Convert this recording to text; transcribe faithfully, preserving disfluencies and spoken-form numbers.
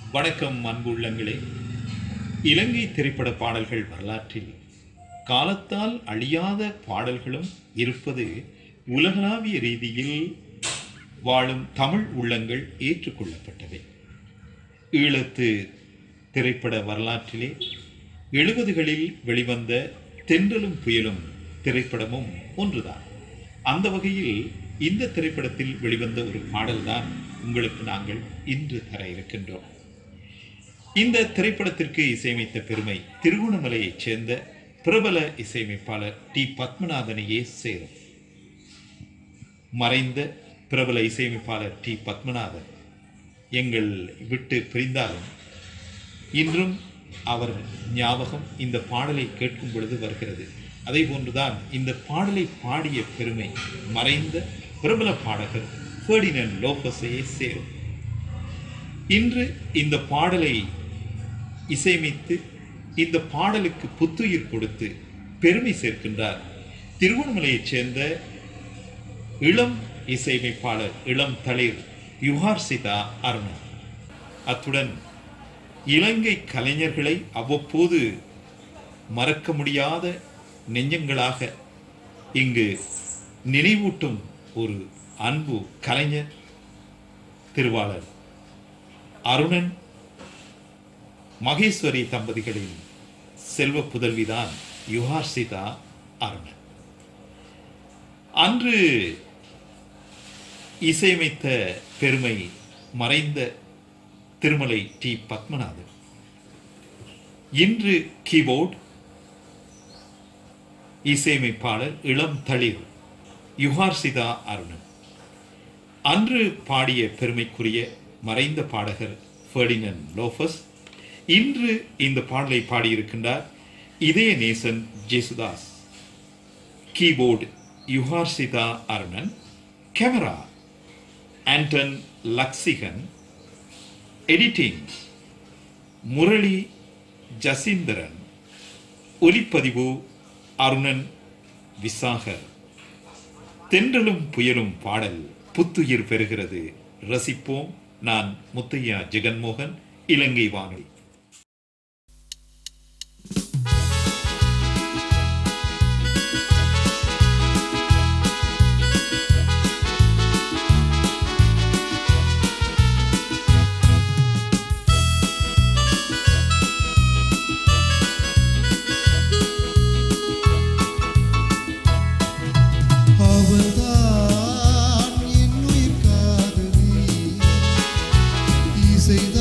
வணக்கம் அன்பு உள்ளங்களே. இலங்கை திரைப்பட பாடல்கள் வரலாற்றில் காலத்தால் அழியாத பாடல்களும் இருப்பது உலகளாவிய ரீதியில் வாழும் தமிழ் உள்ளங்கள் ஏற்றுக்கொள்ளப்பட்டவை. ஈழத்து திரைப்பட வரலாற்றிலே எழுபதுகளில் வெளிவந்த தென்றலும் புயலும் திரைப்படமும் ஒன்றுதான். அந்த வகையில் இந்த திரைப்படத்தில் வெளிவந்த ஒரு பாடல்தான் உங்களுக்கு நாங்கள் இன்று தர இருக்கின்றோம். இந்த திரைப்படத்திற்கு இசையமைத்த பெருமை திருகோணமலையைச் சேர்ந்த பிரபல இசையமைப்பாளர் டி பத்மநாதனையே சேரும். மறைந்த பிரபல இசையமைப்பாளர் டி பத்மநாதன் எங்கள் விட்டு பிரிந்தாலும் இன்றும் அவர் ஞாபகம் இந்த பாடலை கேட்கும் பொழுது வருகிறது. அதே போன்றுதான் இந்த பாடலை பாடிய பெருமை மறைந்த பிரபல பாடகர் ஃபெர்டினண்ட் லோபஸையே சேரும். இன்று இந்த பாடலை இசையமைத்து இந்த பாடலுக்கு புத்துயிர் கொடுத்து பெருமை சேர்க்கின்றார் திருகோணமலையைச் சேர்ந்த இளம் இசையமைப்பாளர் இளம் தளிர் யுஹார்சிதா அருணன். அத்துடன் இலங்கை கலைஞர்களை அவ்வப்போது மறக்க முடியாத நெஞ்சங்களாக இங்கு நினைவூட்டும் ஒரு அன்பு கலைஞர் திருவாளர் அருணன் மகேஸ்வரி தம்பதிகளின் செல்வ புதல்விதான் யுஹார்சிதா அருணன். அன்று இசையமைத்த பெருமை மறைந்த திருமலை டி பத்மநாதன். இன்று கீபோர்டு இசையமைப்பாளர் இளம் தளிர் யுஹார்சிதா அருணன். அன்று பாடிய பெருமைக்குரிய மறைந்த பாடகர் ஃபெர்டினண்ட் லோபஸ். இன்று இந்த பாடலை பாடியிருக்கின்றார் Ithaya Nesan Jesudas. Keyboard Yuharsitha Arunan, camera Anton Laksigan, editing Murali Jasindran, ஒலிப்பதிவு அருணன் விசாகர். தென்றலும் புயலும் பாடல் புத்துயிர் பெறுகிறது. ரசிப்போம். நான் முத்தையா ஜெகன்மோகன், இலங்கை வானொலி. Say